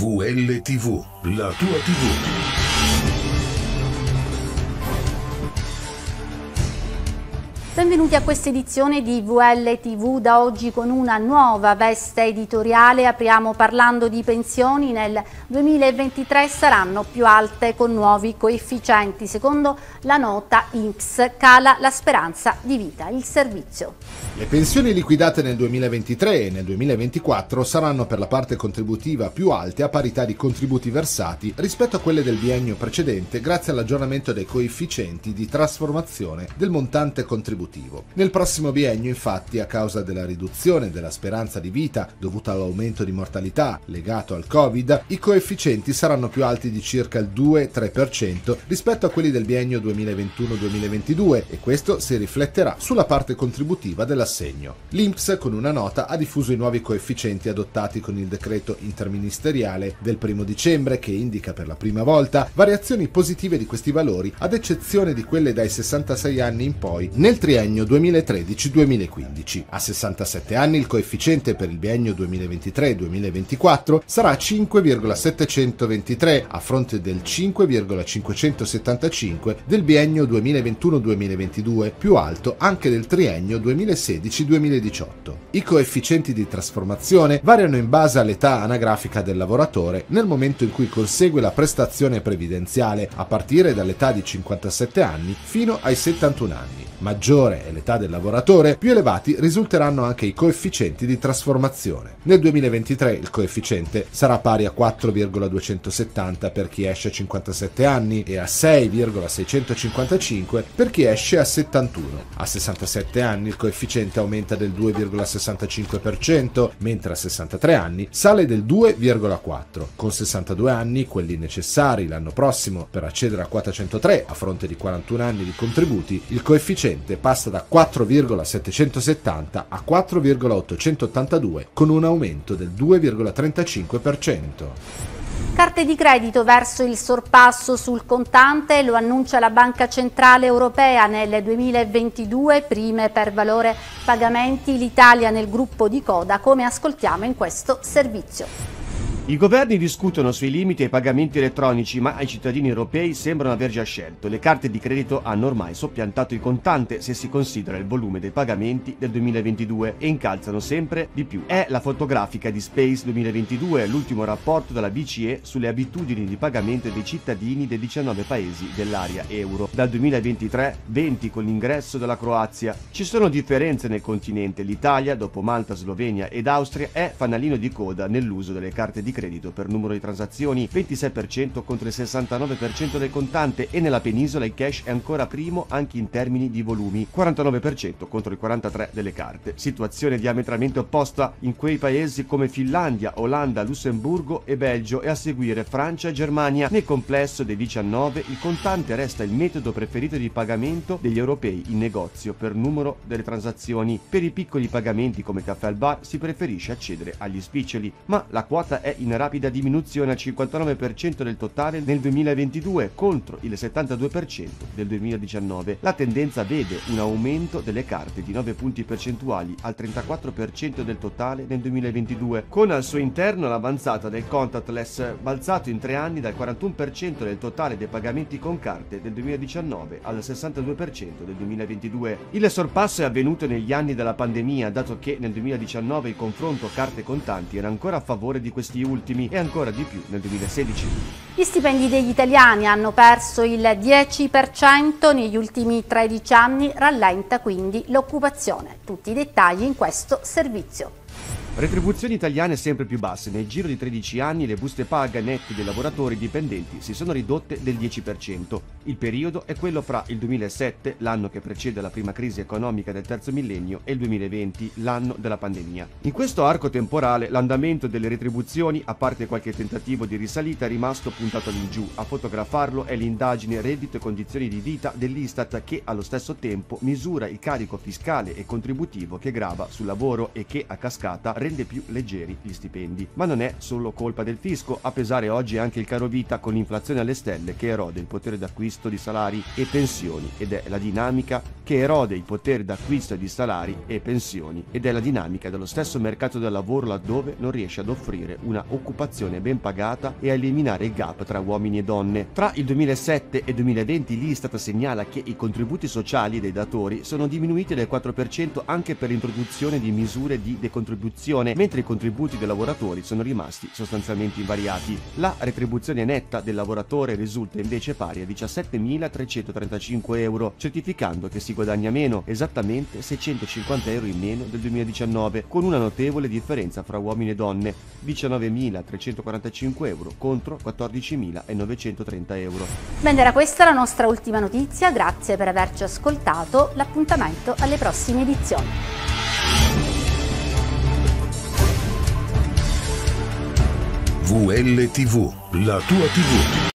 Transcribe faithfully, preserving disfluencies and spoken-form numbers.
V L T V, la tua tivù. Benvenuti a questa edizione di V L T V, da oggi con una nuova veste editoriale. Apriamo parlando di pensioni. Nel duemilaventitré saranno più alte con nuovi coefficienti. Secondo la nota I N P S cala la speranza di vita. Il servizio. Le pensioni liquidate nel duemilaventitré e nel duemilaventiquattro saranno per la parte contributiva più alte a parità di contributi versati rispetto a quelle del biennio precedente, grazie all'aggiornamento dei coefficienti di trasformazione del montante contributivo. Nel prossimo biennio, infatti, a causa della riduzione della speranza di vita dovuta all'aumento di mortalità legato al Covid, i coefficienti saranno più alti di circa il due tre per cento rispetto a quelli del biennio duemilaventuno duemilaventidue, e questo si rifletterà sulla parte contributiva dell'assegno. L'I N P S, con una nota, ha diffuso i nuovi coefficienti adottati con il decreto interministeriale del primo dicembre, che indica per la prima volta variazioni positive di questi valori, ad eccezione di quelle dai sessantasei anni in poi nel triennio duemilatredici duemilaquindici. A sessantasette anni il coefficiente per il biennio duemilaventitré duemilaventiquattro sarà cinque virgola settecentoventitré a fronte del cinque virgola cinquecentosettantacinque del biennio duemilaventuno duemilaventidue, più alto anche del triennio duemilasedici duemiladiciotto. I coefficienti di trasformazione variano in base all'età anagrafica del lavoratore nel momento in cui consegue la prestazione previdenziale, a partire dall'età di cinquantasette anni fino ai settantuno anni. Maggiore è l'età del lavoratore, più elevati risulteranno anche i coefficienti di trasformazione. Nel duemilaventitré il coefficiente sarà pari a quattro virgola duecentosettanta per chi esce a cinquantasette anni e a sei virgola seicentocinquantacinque per chi esce a settantuno. A sessantasette anni il coefficiente aumenta del due virgola sessantacinque per cento, mentre a sessantatré anni sale del due virgola quattro. Con sessantadue anni, quelli necessari l'anno prossimo per accedere a quota centotré a fronte di quarantuno anni di contributi, il coefficiente passa da quattro virgola settecentosettanta a quattro virgola ottocentottantadue, con un aumento del due virgola trentacinque per cento. Carte di credito verso il sorpasso sul contante, lo annuncia la Banca Centrale Europea. Nel duemilaventidue prime per valore pagamenti, l'Italia nel gruppo di coda, come ascoltiamo in questo servizio. I governi discutono sui limiti ai pagamenti elettronici, ma ai cittadini europei sembrano aver già scelto. Le carte di credito hanno ormai soppiantato il contante se si considera il volume dei pagamenti del duemilaventidue, e incalzano sempre di più. È la fotografica di Space duemilaventidue, l'ultimo rapporto della B C E sulle abitudini di pagamento dei cittadini dei diciannove paesi dell'area euro. Dal duemilaventitré, venti con l'ingresso della Croazia. Ci sono differenze nel continente. L'Italia, dopo Malta, Slovenia ed Austria, è fanalino di coda nell'uso delle carte di credito per numero di transazioni, ventisei per cento contro il sessantanove per cento del contante, e nella penisola il cash è ancora primo anche in termini di volumi, quarantanove per cento contro il quarantatré per cento delle carte. Situazione diametralmente opposta in quei paesi come Finlandia, Olanda, Lussemburgo e Belgio, e a seguire Francia e Germania. Nel complesso dei diciannove il contante resta il metodo preferito di pagamento degli europei in negozio per numero delle transazioni. Per i piccoli pagamenti come caffè al bar si preferisce accedere agli spiccioli, ma la quota è in rapida diminuzione al cinquantanove per cento del totale nel duemilaventidue contro il settantadue per cento del duemiladiciannove. La tendenza vede un aumento delle carte di nove punti percentuali al trentaquattro per cento del totale nel duemilaventidue, con al suo interno l'avanzata del contactless, balzato in tre anni dal quarantuno per cento del totale dei pagamenti con carte del duemiladiciannove al sessantadue per cento del duemilaventidue. Il sorpasso è avvenuto negli anni della pandemia, dato che nel duemiladiciannove il confronto carte contanti era ancora a favore di questi ultimi, e ancora di più nel duemilasedici. Gli stipendi degli italiani hanno perso il dieci per cento negli ultimi tredici anni, rallenta quindi l'occupazione. Tutti i dettagli in questo servizio. Retribuzioni italiane sempre più basse. Nel giro di tredici anni le buste paga nette dei lavoratori dipendenti si sono ridotte del dieci per cento. Il periodo è quello fra il duemilasette, l'anno che precede la prima crisi economica del terzo millennio, e il duemilaventi, l'anno della pandemia. In questo arco temporale l'andamento delle retribuzioni, a parte qualche tentativo di risalita, è rimasto puntato all'ingiù. A fotografarlo è l'indagine Reddito e condizioni di vita dell'Istat, che allo stesso tempo misura il carico fiscale e contributivo che grava sul lavoro e che a cascata rende più leggeri gli stipendi. Ma non è solo colpa del fisco, a pesare oggi anche il caro vita con l'inflazione alle stelle che erode il potere d'acquisto di salari e pensioni ed è la dinamica che erode il potere d'acquisto di salari e pensioni ed è la dinamica dello stesso mercato del lavoro laddove non riesce ad offrire una occupazione ben pagata e a eliminare il gap tra uomini e donne. Tra il duemilasette e il duemilaventi l'Istat segnala che i contributi sociali dei datori sono diminuiti del quattro per cento anche per l'introduzione di misure di decontribuzione, mentre i contributi dei lavoratori sono rimasti sostanzialmente invariati. La retribuzione netta del lavoratore risulta invece pari a diciassettemilatrecentotrentacinque euro, certificando che si guadagna meno, esattamente seicentocinquanta euro in meno del duemiladiciannove, con una notevole differenza fra uomini e donne, diciannovemilatrecentoquarantacinque euro contro quattordicimilanovecentotrenta euro. Bene, era questa la nostra ultima notizia, grazie per averci ascoltato, l'appuntamento alle prossime edizioni. V L T V, la tua tivù.